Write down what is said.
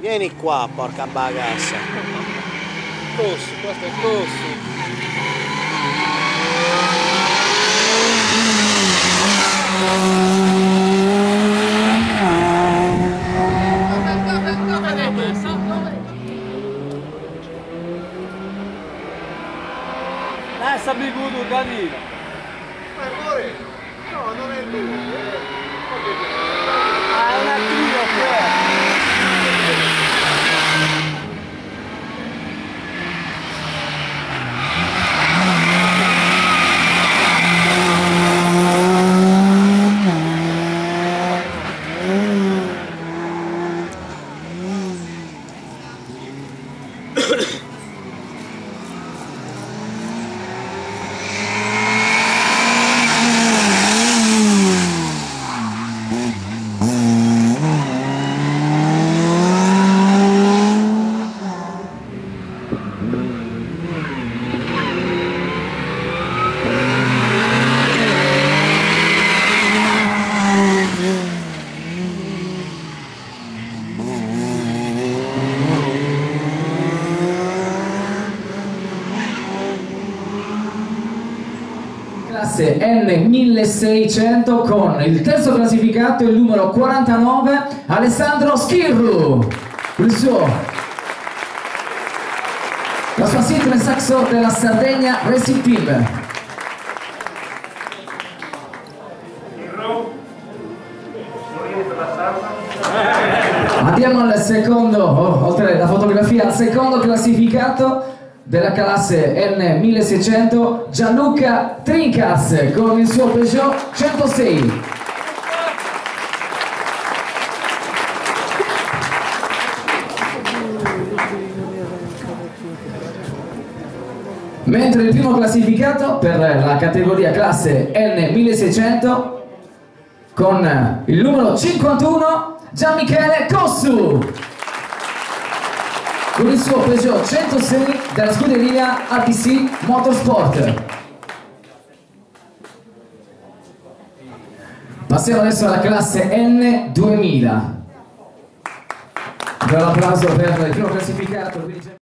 Vieni qua, porca bagassa. Corso, questo è corso. Essa bigodo Danilo. Ma amore, no, non è lui. Ah, è una trio qua. Classe N1600 con il terzo classificato, il numero 49, Alessandro Schirru, la sua Citroen Saxo della Sardegna Racing Team. Andiamo al secondo, oltre alla fotografia, al secondo classificato della classe N1600, Gianluca Trincas con il suo Peugeot 106. Mentre il primo classificato per la categoria classe N1600 con il numero 51, Gianmichele Cossu con il suo Peugeot 106 della scuderia ATC Motorsport. Passiamo adesso alla classe N2000. Un applauso per il primo classificato.